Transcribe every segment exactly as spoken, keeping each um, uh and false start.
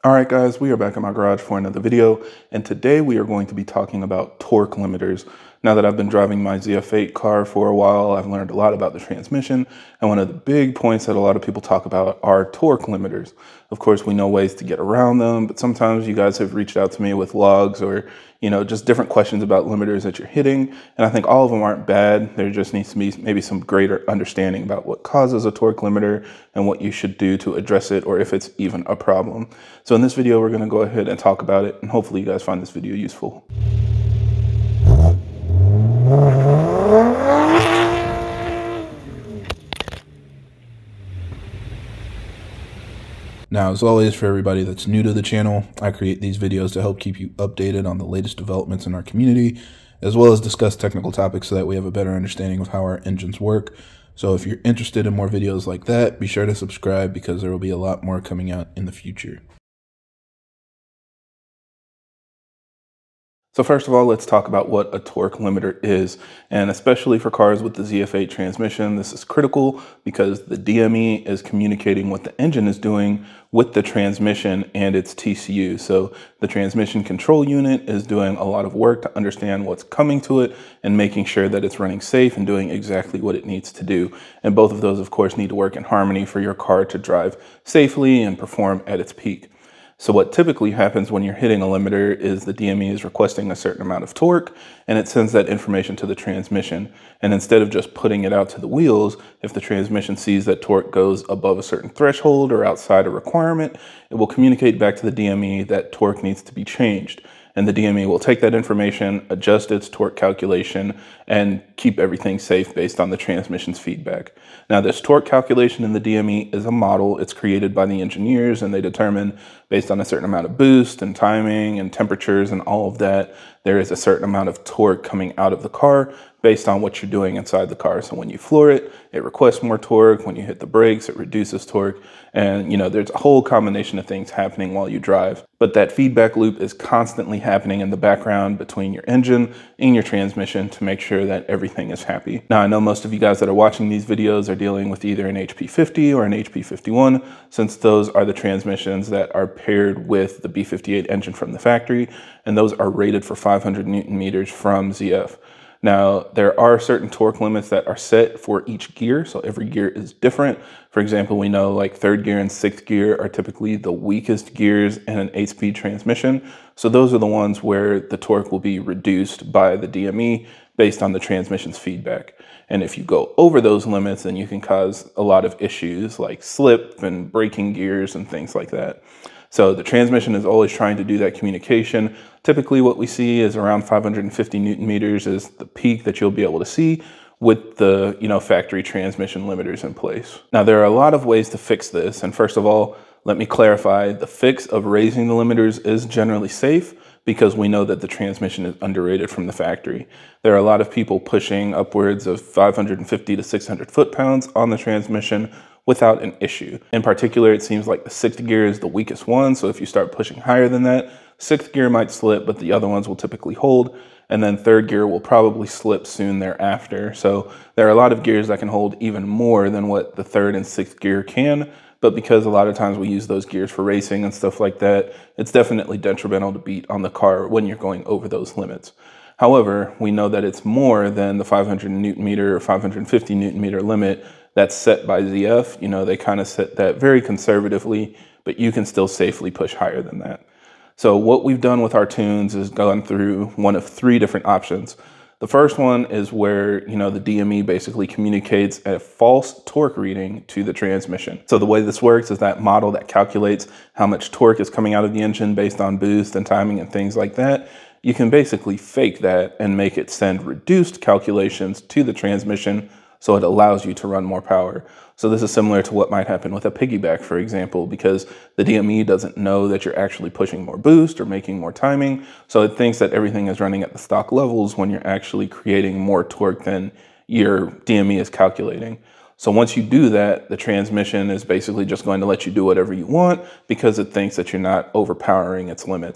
All right, guys, we are back in my garage for another video, and today we are going to be talking about torque limiters. Now that I've been driving my Z F eight car for a while, I've learned a lot about the transmission, and one of the big points that a lot of people talk about are torque limiters. Of course, we know ways to get around them, but sometimes you guys have reached out to me with logs or, you know, just different questions about limiters that you're hitting, and I think all of them aren't bad. There just needs to be maybe some greater understanding about what causes a torque limiter and what you should do to address it, or if it's even a problem. So in this video, we're going to go ahead and talk about it, and hopefully you guys find this video useful. Now, as always, for everybody that's new to the channel, I create these videos to help keep you updated on the latest developments in our community, as well as discuss technical topics so that we have a better understanding of how our engines work. So if you're interested in more videos like that, be sure to subscribe because there will be a lot more coming out in the future. So first of all, let's talk about what a torque limiter is. And especially for cars with the Z F eight transmission, this is critical because the D M E is communicating what the engine is doing with the transmission and its T C U. So the transmission control unit is doing a lot of work to understand what's coming to it and making sure that it's running safe and doing exactly what it needs to do. And both of those, of course, need to work in harmony for your car to drive safely and perform at its peak. So what typically happens when you're hitting a limiter is the D M E is requesting a certain amount of torque, and it sends that information to the transmission. And instead of just putting it out to the wheels, if the transmission sees that torque goes above a certain threshold or outside a requirement, it will communicate back to the D M E that torque needs to be changed. And the D M E will take that information, adjust its torque calculation, and keep everything safe based on the transmission's feedback. Now, this torque calculation in the D M E is a model. It's created by the engineers, and they determine based on a certain amount of boost and timing and temperatures and all of that, there is a certain amount of torque coming out of the car based on what you're doing inside the car. So when you floor it, it requests more torque. When you hit the brakes, it reduces torque. And, you know, there's a whole combination of things happening while you drive. But that feedback loop is constantly happening in the background between your engine and your transmission to make sure that everything is happy. Now, I know most of you guys that are watching these videos are dealing with either an H P fifty or an H P fifty-one, since those are the transmissions that are paired with the B fifty-eight engine from the factory, and those are rated for five hundred newton meters from Z F. Now, there are certain torque limits that are set for each gear, so every gear is different. For example, we know like third gear and sixth gear are typically the weakest gears in an eight-speed transmission. So those are the ones where the torque will be reduced by the D M E based on the transmission's feedback. And if you go over those limits, then you can cause a lot of issues like slip and braking gears and things like that. So the transmission is always trying to do that communication. Typically what we see is around five hundred fifty newton meters is the peak that you'll be able to see with the, you know, factory transmission limiters in place. Now, there are a lot of ways to fix this. And first of all, let me clarify, the fix of raising the limiters is generally safe because we know that the transmission is underrated from the factory. There are a lot of people pushing upwards of five hundred fifty to six hundred foot-pounds on the transmission without an issue. In particular, it seems like the sixth gear is the weakest one. So if you start pushing higher than that, sixth gear might slip, but the other ones will typically hold. And then third gear will probably slip soon thereafter. So there are a lot of gears that can hold even more than what the third and sixth gear can. But because a lot of times we use those gears for racing and stuff like that, it's definitely detrimental to beat on the car when you're going over those limits. However, we know that it's more than the five hundred newton meter or five hundred fifty newton meter limit that's set by Z F. You know, they kind of set that very conservatively, but you can still safely push higher than that. So what we've done with our tunes is gone through one of three different options. The first one is where, you know, the D M E basically communicates a false torque reading to the transmission. So the way this works is that model that calculates how much torque is coming out of the engine based on boost and timing and things like that. You can basically fake that and make it send reduced calculations to the transmission so it allows you to run more power. So this is similar to what might happen with a piggyback, for example, because the D M E doesn't know that you're actually pushing more boost or making more timing. So it thinks that everything is running at the stock levels when you're actually creating more torque than your D M E is calculating. So once you do that, the transmission is basically just going to let you do whatever you want because it thinks that you're not overpowering its limits.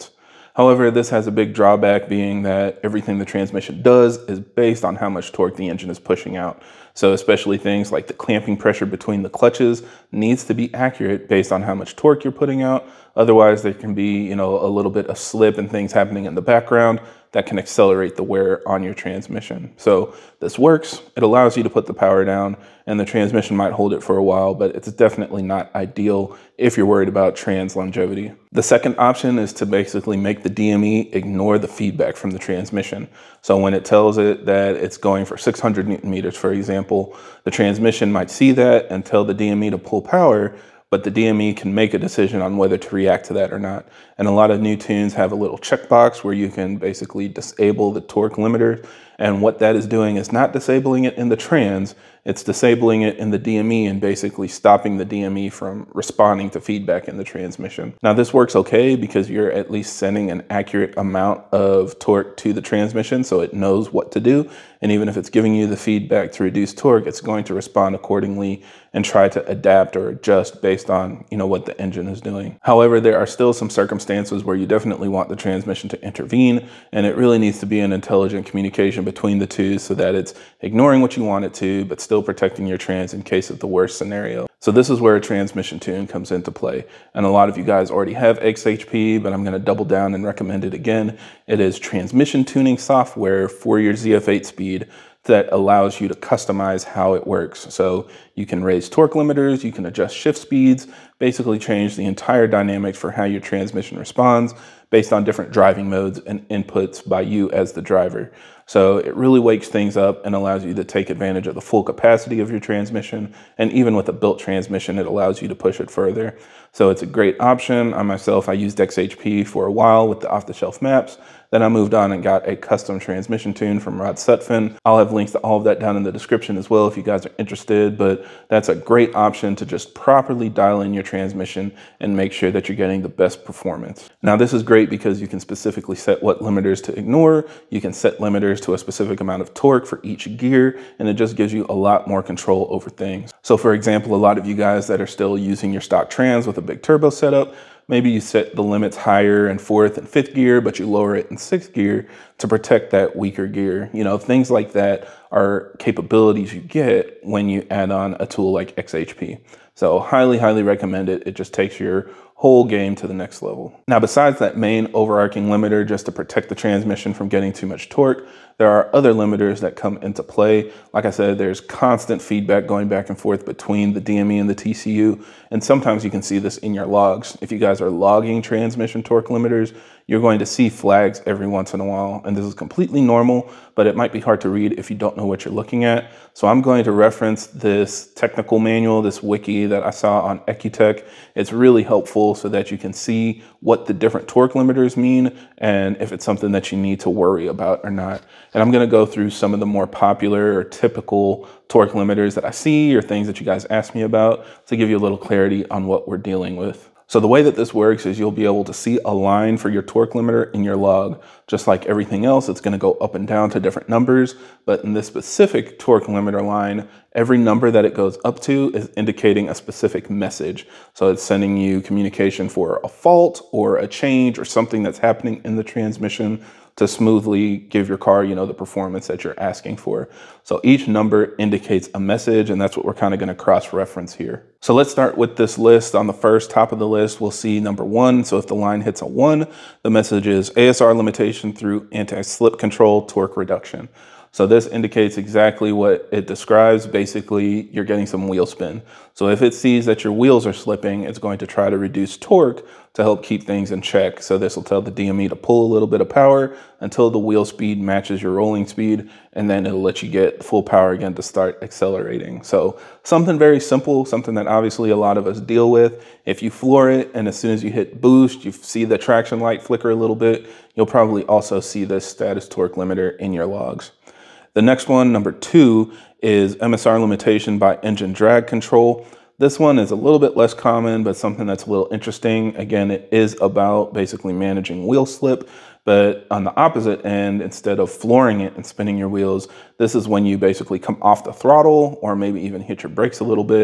However, this has a big drawback, being that everything the transmission does is based on how much torque the engine is pushing out. So especially things like the clamping pressure between the clutches needs to be accurate based on how much torque you're putting out. Otherwise, there can be, you know, a little bit of slip and things happening in the background that can accelerate the wear on your transmission. So this works. It allows you to put the power down, and the transmission might hold it for a while, but it's definitely not ideal if you're worried about trans longevity. The second option is to basically make the D M E ignore the feedback from the transmission. So when it tells it that it's going for six hundred newton meters, for example, the transmission might see that and tell the D M E to pull power, but the D M E can make a decision on whether to react to that or not. And a lot of new tunes have a little checkbox where you can basically disable the torque limiter. And what that is doing is not disabling it in the trans, it's disabling it in the D M E and basically stopping the D M E from responding to feedback in the transmission. Now this works okay because you're at least sending an accurate amount of torque to the transmission so it knows what to do. And even if it's giving you the feedback to reduce torque, it's going to respond accordingly and try to adapt or adjust based on, you know, what the engine is doing. However, there are still some circumstances where you definitely want the transmission to intervene, and it really needs to be an intelligent communication between the two so that it's ignoring what you want it to, but still protecting your trans in case of the worst scenario. So this is where a transmission tune comes into play. And a lot of you guys already have X H P, but I'm gonna double down and recommend it again. It is transmission tuning software for your Z F eight speed that allows you to customize how it works. So you can raise torque limiters, you can adjust shift speeds, basically change the entire dynamics for how your transmission responds based on different driving modes and inputs by you as the driver. So it really wakes things up and allows you to take advantage of the full capacity of your transmission. And even with a built transmission, it allows you to push it further. So it's a great option. I myself, I used X H P for a while with the off-the-shelf maps. Then I moved on and got a custom transmission tune from Rod Sutphin. I'll have links to all of that down in the description as well if you guys are interested, but that's a great option to just properly dial in your transmission and make sure that you're getting the best performance. Now this is great because you can specifically set what limiters to ignore. You can set limiters to a specific amount of torque for each gear, and it just gives you a lot more control over things. So for example, a lot of you guys that are still using your stock trans with a big turbo setup, maybe you set the limits higher in fourth and fifth gear, but you lower it in sixth gear to protect that weaker gear. You know, things like that are capabilities you get when you add on a tool like X H P. So highly, highly recommend it. It just takes your whole game to the next level. Now, besides that main overarching limiter just to protect the transmission from getting too much torque, there are other limiters that come into play. Like I said, there's constant feedback going back and forth between the D M E and the T C U. And sometimes you can see this in your logs. If you guys are logging transmission torque limiters, you're going to see flags every once in a while. And this is completely normal, but it might be hard to read if you don't know what you're looking at. So I'm going to reference this technical manual, this wiki that I saw on Ecutech. It's really helpful so that you can see what the different torque limiters mean and if it's something that you need to worry about or not. And I'm going to go through some of the more popular or typical torque limiters that I see or things that you guys ask me about to give you a little clarity on what we're dealing with. So the way that this works is you'll be able to see a line for your torque limiter in your log. Just like everything else, it's going to go up and down to different numbers. But in this specific torque limiter line, every number that it goes up to is indicating a specific message. So it's sending you communication for a fault or a change or something that's happening in the transmission to smoothly give your car, you know, the performance that you're asking for. So each number indicates a message, and that's what we're kind of going to cross-reference here. So let's start with this list. On the first top of the list, we'll see number one. So if the line hits a one, the message is A S R limitation through anti-slip control torque reduction. So this indicates exactly what it describes. Basically, you're getting some wheel spin. So if it sees that your wheels are slipping, it's going to try to reduce torque to help keep things in check. So this will tell the D M E to pull a little bit of power until the wheel speed matches your rolling speed, and then it'll let you get full power again to start accelerating. So something very simple, something that obviously a lot of us deal with. If you floor it and as soon as you hit boost, you see the traction light flicker a little bit, you'll probably also see this status torque limiter in your logs. The next one, number two, is M S R limitation by engine drag control. This one is a little bit less common, but something that's a little interesting. Again, it is about basically managing wheel slip, but on the opposite end, instead of flooring it and spinning your wheels, this is when you basically come off the throttle or maybe even hit your brakes a little bit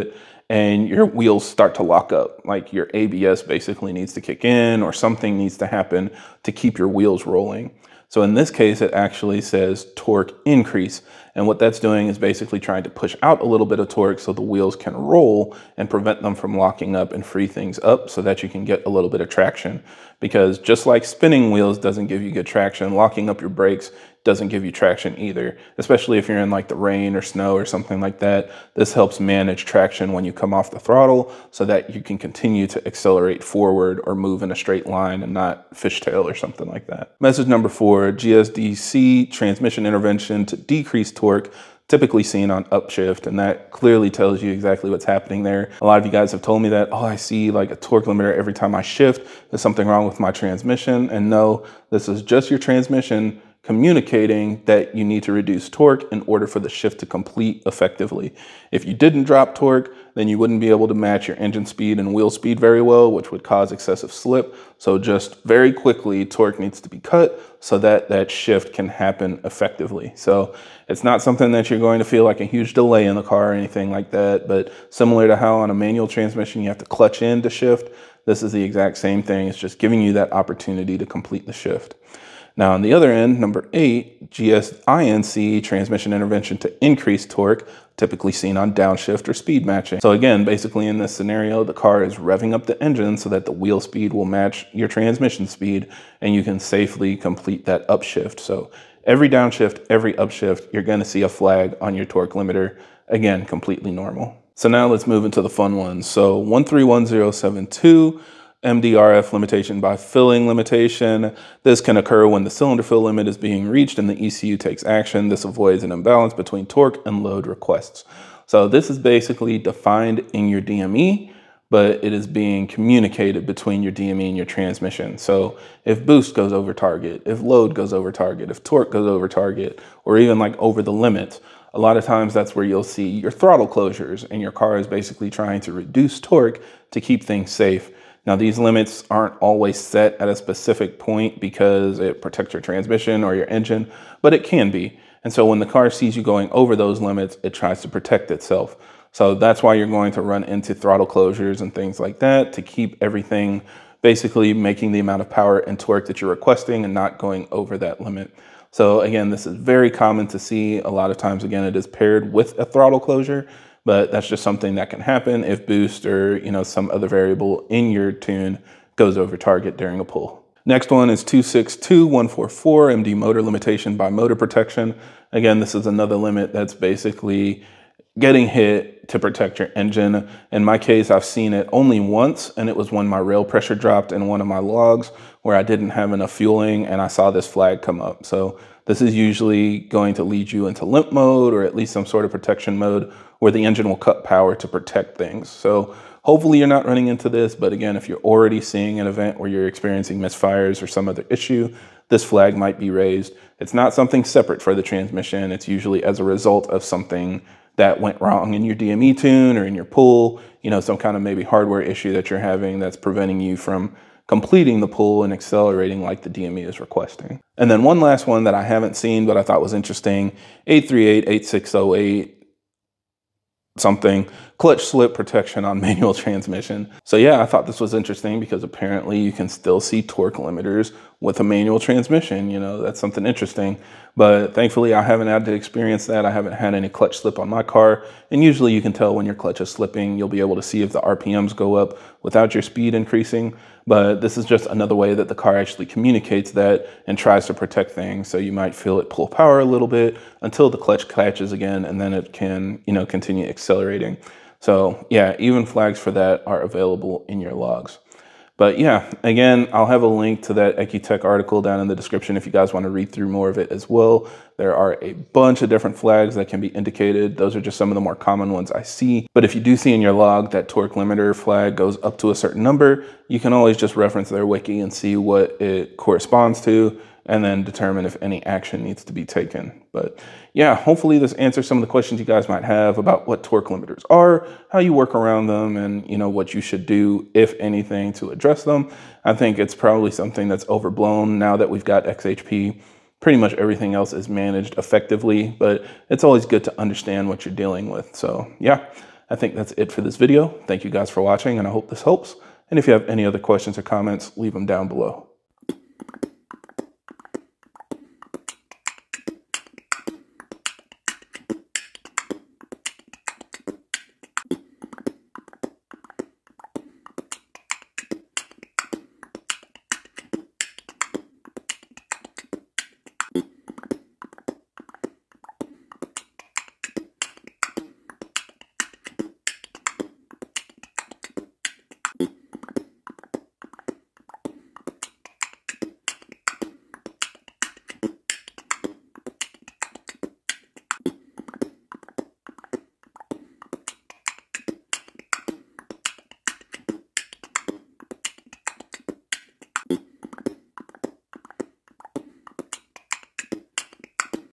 and your wheels start to lock up. Like your A B S basically needs to kick in or something needs to happen to keep your wheels rolling. So in this case, it actually says torque increase. And what that's doing is basically trying to push out a little bit of torque so the wheels can roll and prevent them from locking up and free things up so that you can get a little bit of traction. Because just like spinning wheels doesn't give you good traction, locking up your brakes doesn't give you traction either, especially if you're in like the rain or snow or something like that. This helps manage traction when you come off the throttle so that you can continue to accelerate forward or move in a straight line and not fishtail or something like that. Message number four, G S D C transmission intervention to decrease torque, typically seen on upshift, and that clearly tells you exactly what's happening there. A lot of you guys have told me that, oh, I see like a torque limiter every time I shift. There's something wrong with my transmission. And no, this is just your transmission communicating that you need to reduce torque in order for the shift to complete effectively. If you didn't drop torque, then you wouldn't be able to match your engine speed and wheel speed very well, which would cause excessive slip. So just very quickly, torque needs to be cut so that that shift can happen effectively. So it's not something that you're going to feel like a huge delay in the car or anything like that, but similar to how on a manual transmission you have to clutch in to shift, this is the exact same thing. It's just giving you that opportunity to complete the shift. Now on the other end, number eight, G S I N C, transmission intervention to increase torque, typically seen on downshift or speed matching. So again, basically in this scenario, the car is revving up the engine so that the wheel speed will match your transmission speed and you can safely complete that upshift. So every downshift, every upshift, you're gonna see a flag on your torque limiter. Again, completely normal. So now let's move into the fun ones. So one three one zero seven two, M D R F limitation by filling limitation. This can occur when the cylinder fill limit is being reached and the E C U takes action. This avoids an imbalance between torque and load requests. So this is basically defined in your D M E, but it is being communicated between your D M E and your transmission. So if boost goes over target, if load goes over target, if torque goes over target, or even like over the limit, a lot of times that's where you'll see your throttle closures and your car is basically trying to reduce torque to keep things safe. Now, these limits aren't always set at a specific point because it protects your transmission or your engine, but it can be. And so when the car sees you going over those limits, it tries to protect itself. So that's why you're going to run into throttle closures and things like that to keep everything basically making the amount of power and torque that you're requesting and not going over that limit. So again, this is very common to see. A lot of times, again, it is paired with a throttle closure, but that's just something that can happen if boost or, you know, some other variable in your tune goes over target during a pull. Next one is two six two one four four, M D motor limitation by motor protection. Again, this is another limit that's basically getting hit to protect your engine. In my case, I've seen it only once, and it was when my rail pressure dropped in one of my logs where I didn't have enough fueling and I saw this flag come up. So this is usually going to lead you into limp mode or at least some sort of protection mode where the engine will cut power to protect things. So hopefully you're not running into this, but again, if you're already seeing an event where you're experiencing misfires or some other issue, this flag might be raised. It's not something separate for the transmission. It's usually as a result of something that went wrong in your D M E tune or in your pull, you know, some kind of maybe hardware issue that you're having that's preventing you from completing the pull and accelerating like the D M E is requesting. And then one last one that I haven't seen, but I thought was interesting, eight three eight eight six zero eight something, clutch slip protection on manual transmission. So yeah, I thought this was interesting because apparently you can still see torque limiters with a manual transmission. You know, that's something interesting. But thankfully, I haven't had to experience that. I haven't had any clutch slip on my car. And usually you can tell when your clutch is slipping. You'll be able to see if the R P Ms go up without your speed increasing. But this is just another way that the car actually communicates that and tries to protect things. So you might feel it pull power a little bit until the clutch catches again, and then it can, you know, continue accelerating. So yeah, even flags for that are available in your logs. But yeah, again, I'll have a link to that Ecutech article down in the description if you guys want to read through more of it as well. There are a bunch of different flags that can be indicated. Those are just some of the more common ones I see. But if you do see in your log that torque limiter flag goes up to a certain number, you can always just reference their wiki and see what it corresponds to and then determine if any action needs to be taken. But yeah, hopefully this answers some of the questions you guys might have about what torque limiters are, how you work around them, and you know what you should do, if anything, to address them. I think it's probably something that's overblown now that we've got X H P. Pretty much everything else is managed effectively, but it's always good to understand what you're dealing with. So yeah, I think that's it for this video. Thank you guys for watching, and I hope this helps. And if you have any other questions or comments, leave them down below.